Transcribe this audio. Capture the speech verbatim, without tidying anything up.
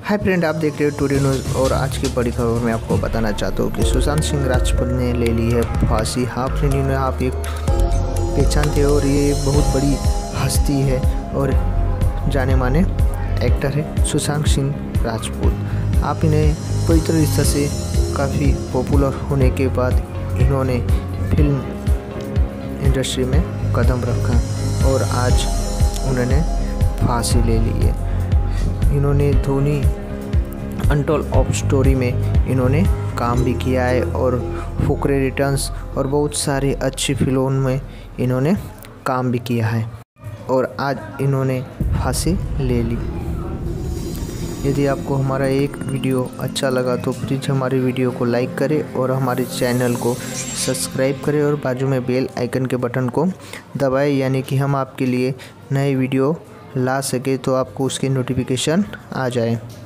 Hi friend, आप देख रहे हो टुडे न्यूज़ और आज की बड़ी खबर में आपको बताना चाहता हूँ कि सुशांत सिंह राजपूत ने ले ली है फांसी। हाँ फ्रेंड, इन्हें आप एक पहचानते हो और ये बहुत बड़ी हस्ती है और जाने माने एक्टर है सुशांत सिंह राजपूत। आप इन्हें पूरी तरह से काफ़ी पॉपुलर होने के बाद इन्होंने फिल्म इंडस्ट्री में कदम रखा और आज उन्होंने फांसी ले ली है। इन्होंने धोनी अनटोल्ड ऑफ स्टोरी में इन्होंने काम भी किया है और फुकरे रिटर्न्स और बहुत सारी अच्छी फिल्मों में इन्होंने काम भी किया है और आज इन्होंने फांसी ले ली। यदि आपको हमारा एक वीडियो अच्छा लगा तो प्लीज़ हमारी वीडियो को लाइक करें और हमारे चैनल को सब्सक्राइब करें और बाजू में बेल आइकन के बटन को दबाएं, यानी कि हम आपके लिए नए वीडियो ला सके तो आपको उसकी नोटिफिकेशन आ जाए।